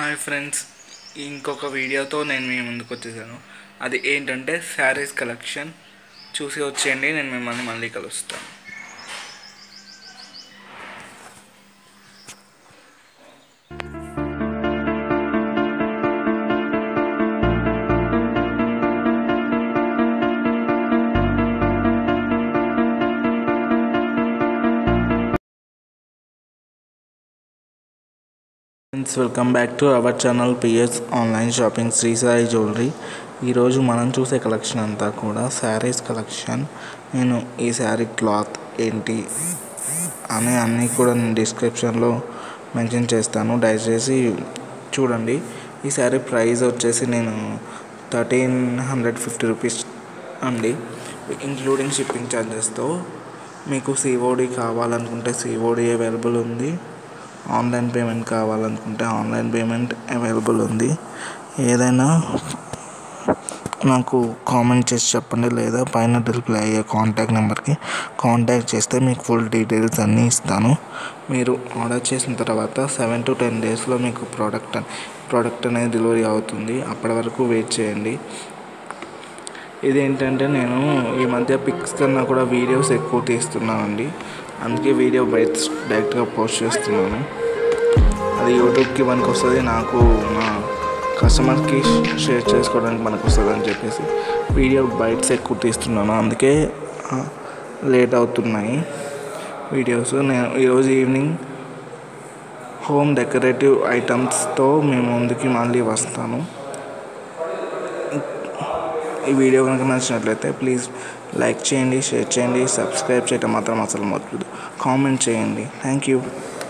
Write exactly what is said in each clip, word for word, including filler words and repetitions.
Hi friends, ఇంకొక వీడియోతో నేను మీ ముందుకు వచ్చేసాను. అది ఏంటంటే శారీస్ కలెక్షన్. చూసి వచ్చేయండి, నేను మిమ్మల్ని మళ్ళీ కలుస్తాను. Friends, welcome back to our channel PS online shopping Sri Sai jewellery. ఈరోజు మనం చూసే కలెక్షన్ అంతా కూడా శారీస్ కలెక్షన్. నేను ఈ శారీ క్లాత్ ఏంటి అని అన్నీ కూడా నేను డిస్క్రిప్షన్లో మెన్షన్ చేస్తాను, దయచేసి చూడండి. ఈ శారీ ప్రైస్ వచ్చేసి నేను థర్టీన్ హండ్రెడ్ ఫిఫ్టీ రూపీస్ అండి, ఇంక్లూడింగ్ షిప్పింగ్ ఛార్జెస్తో. మీకు సిఓడి కావాలనుకుంటే సిఓడి అవైలబుల్ ఉంది, ఆన్లైన్ పేమెంట్ కావాలనుకుంటే ఆన్లైన్ పేమెంట్ అవైలబుల్ ఉంది. ఏదైనా నాకు కామెంట్ చేసి చెప్పండి, లేదా పైన డిస్ప్లే అయ్యే కాంటాక్ట్ నెంబర్కి కాంటాక్ట్ చేస్తే మీకు ఫుల్ డీటెయిల్స్ అన్నీ ఇస్తాను. మీరు ఆర్డర్ చేసిన తర్వాత సెవెన్ టు టెన్ డేస్లో మీకు ప్రోడక్ట్ ప్రోడక్ట్ అనేది డెలివరీ అవుతుంది. అప్పటి వరకు వెయిట్ చేయండి. ఇదేంటంటే నేను ఈ మధ్య పిక్స్ కన్నా కూడా వీడియోస్ ఎక్కువ తీస్తున్నానండి, అందుకే వీడియో బైట్స్ డైరెక్ట్గా పోస్ట్ చేస్తున్నాను. అది యూట్యూబ్కి మనకు వస్తుంది, నాకు నా కస్టమర్కి షేర్ చేసుకోవడానికి మనకు వస్తుంది అని చెప్పేసి వీడియో బైట్స్ ఎక్కువ తీస్తున్నాను, అందుకే లేట్ అవుతున్నాయి వీడియోస్. నేను ఈరోజు ఈవినింగ్ హోమ్ డెకరేటివ్ ఐటమ్స్తో మేము ముందుకి మళ్ళీ వస్తాను. ఈ వీడియో కనుక నచ్చినట్లయితే ప్లీజ్ లైక్ చేయండి, షేర్ చేయండి, సబ్స్క్రైబ్ చేయడం మాత్రం అసలు మర్చిపోద్దు, కామెంట్ చేయండి. Thank you.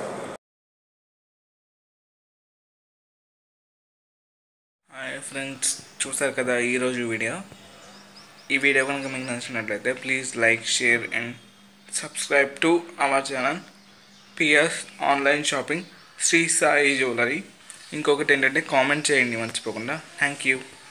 హాయ్ ఫ్రెండ్స్, చూసారు కదా ఈరోజు వీడియో. ఈ వీడియో కనుక మీకు నచ్చినట్లయితే please like, share and subscribe to our channel PS online shopping Sri Sai jewellery. ఇంకొకటి ఏంటంటే కామెంట్ చేయండి మర్చిపోకుండా. Thank you.